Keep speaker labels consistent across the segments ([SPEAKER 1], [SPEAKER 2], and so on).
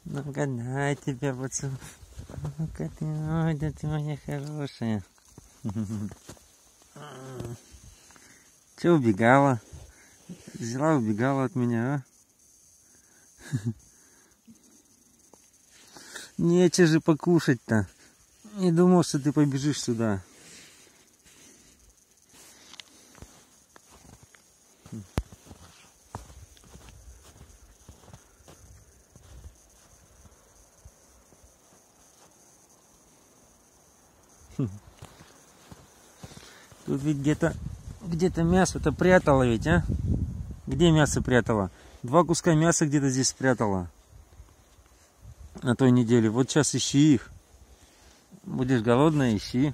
[SPEAKER 1] Ну-ка, дай тебя поцелую. Ну-ка ты, ой, да ты моя хорошая. Че убегала? Взяла, убегала от меня, а? Нечего же покушать-то. Не думал, что ты побежишь сюда. Тут ведь где-то мясо-то прятала ведь, а? Где мясо прятала? 2 куска мяса где-то здесь спрятала. На той неделе. Вот сейчас ищи их. Будешь голодная, ищи.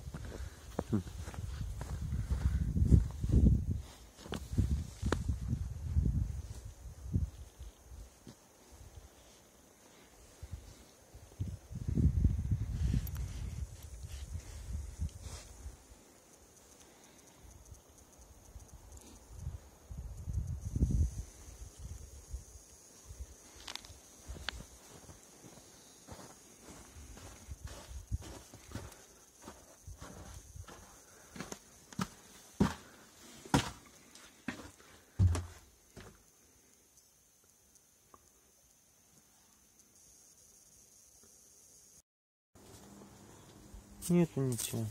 [SPEAKER 1] Нету ничего.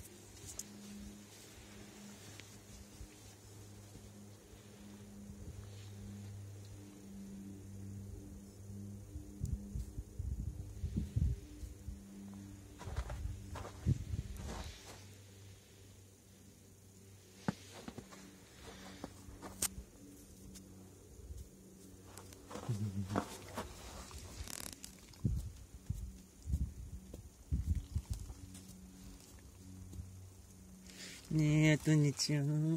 [SPEAKER 1] Нету ничего.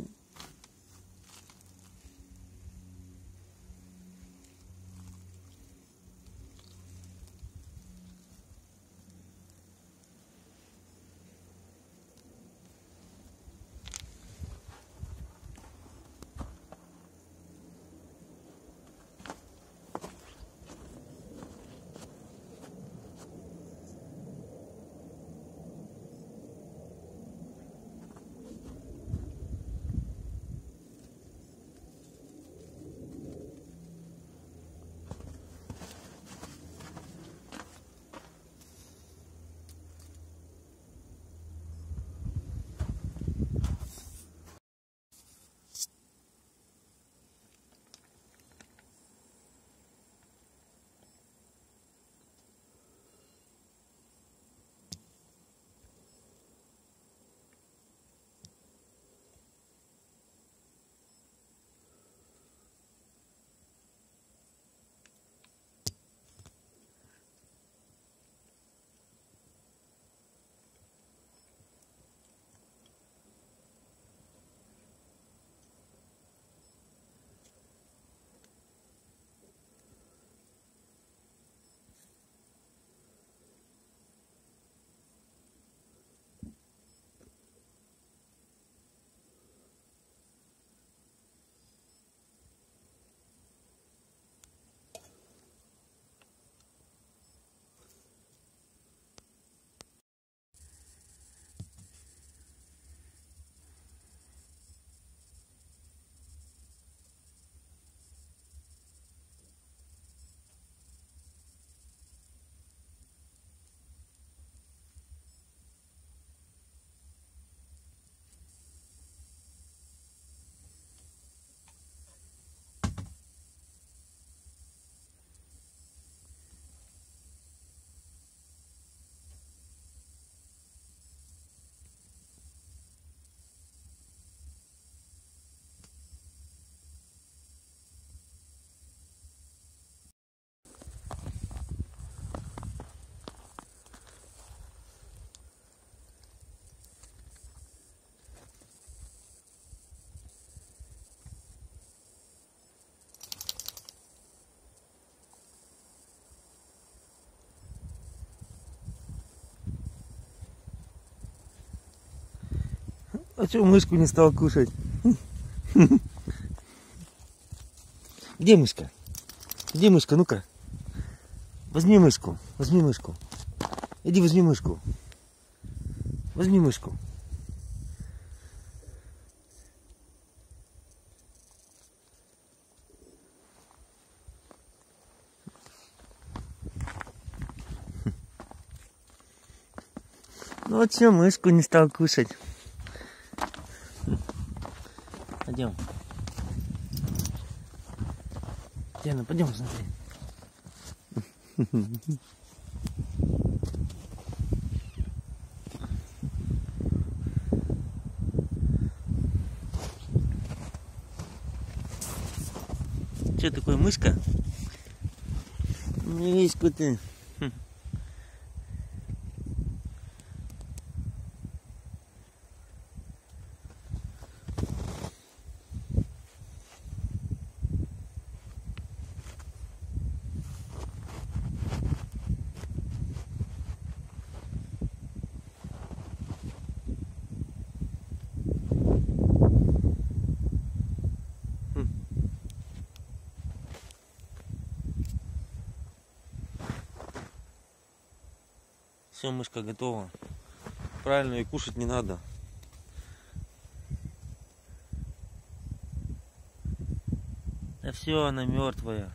[SPEAKER 1] А что мышку не стал кушать? Где мышка? Где мышка? Ну-ка. Возьми мышку, возьми мышку. Иди возьми мышку. Возьми мышку. Ну вот все, мышку не стал кушать. Пойдем. Диана, пойдем смотри. Что такое, мышка? Мишку ты. Все, мышка готова. Правильно, и кушать не надо. Да все, она мертвая.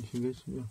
[SPEAKER 2] Нифига себе.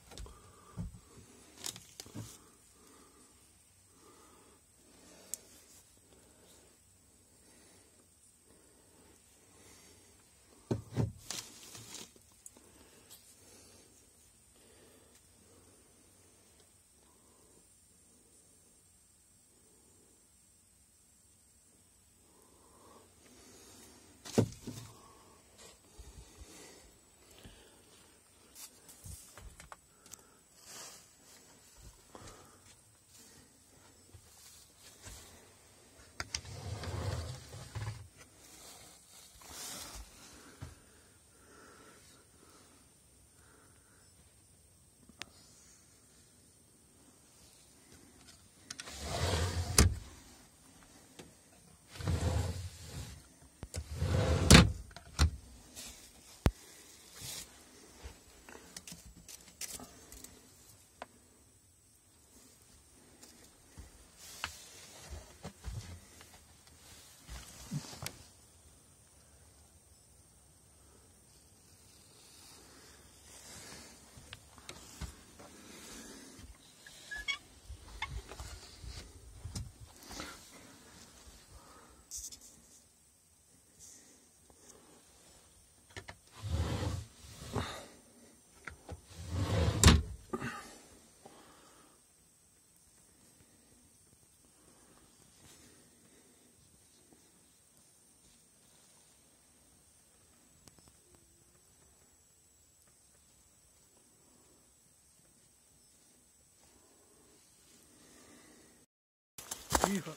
[SPEAKER 3] Тихо.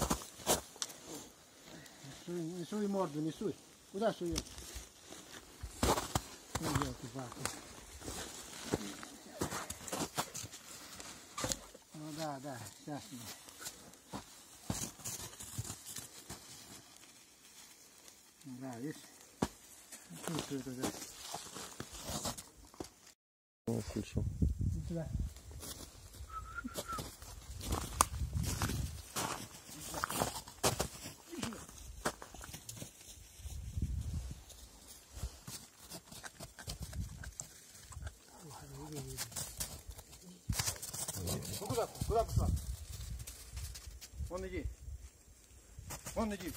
[SPEAKER 3] Не суй морду, не суй. Куда суешь? Ну да, сейчас не. Да, видишь? Чувствую это, да.
[SPEAKER 1] Включил.
[SPEAKER 3] Иди сюда. Ну куда? Куда пошла? Вон иди. Вон иди.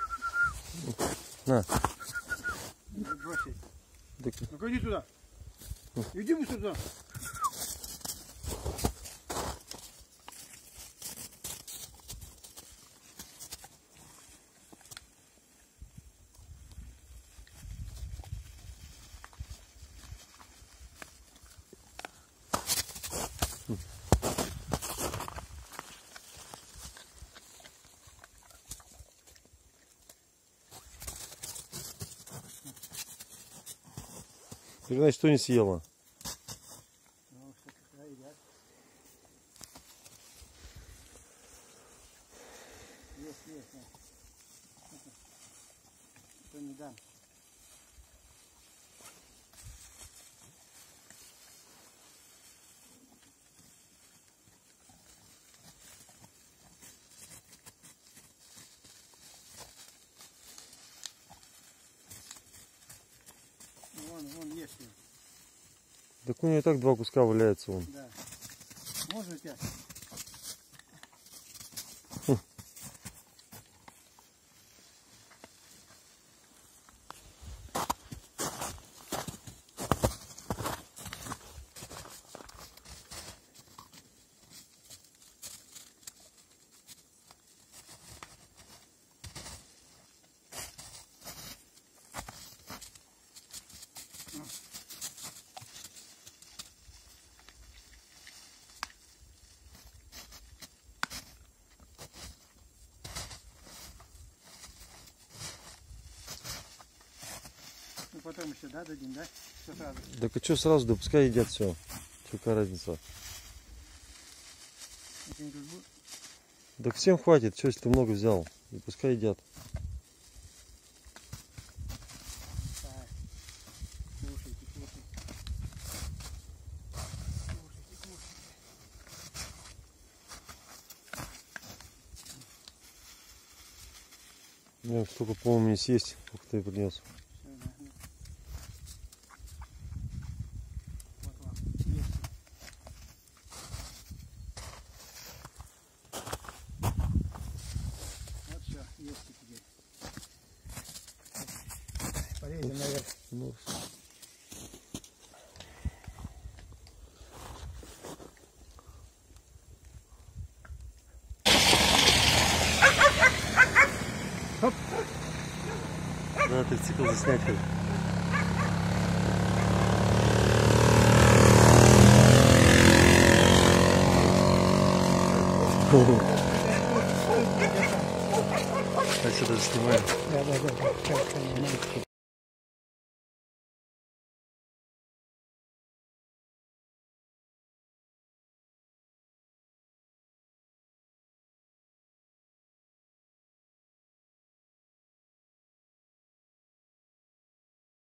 [SPEAKER 1] На.
[SPEAKER 3] Бросить.
[SPEAKER 1] Так.
[SPEAKER 3] Ну-ка иди сюда. Иди мы сюда.
[SPEAKER 1] Ты, значит, что не съела?
[SPEAKER 3] Ну, что когда едят. Есть, на. Что не дам. Вон есть.
[SPEAKER 1] Так у нее и так два куска валяется вон.
[SPEAKER 3] Да. Можно у тебя? Ну потом еще, да, дадим, да? Все сразу.
[SPEAKER 1] Так а что сразу, да пускай едят все. Какая разница?
[SPEAKER 3] Это не тут будет?
[SPEAKER 1] Так всем хватит, что если ты много взял. И пускай едят.
[SPEAKER 3] Так. Слушайте.
[SPEAKER 1] Ну, столько, по-моему, не съесть, сколько ты принес.
[SPEAKER 3] Все, да. Вот вам.
[SPEAKER 1] вернулся.
[SPEAKER 3] Оп.
[SPEAKER 1] Да, ты цикл заснять хоть. Я сюда снимаю.
[SPEAKER 3] Да.